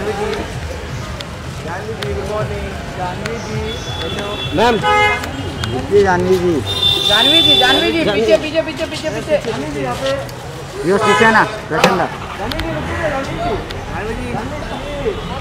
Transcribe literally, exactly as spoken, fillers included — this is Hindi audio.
Janvi ji, Janvi ji good morning. Janvi ji ma'am, ji Janvi ji, Janvi ji Janvi ji पीछे पीछे पीछे पीछे पीछे जानवी जी यहाँ पे। यो पीछे ना प्रचंड। जानवी जी रुकिए, जानवी जी जानवी जी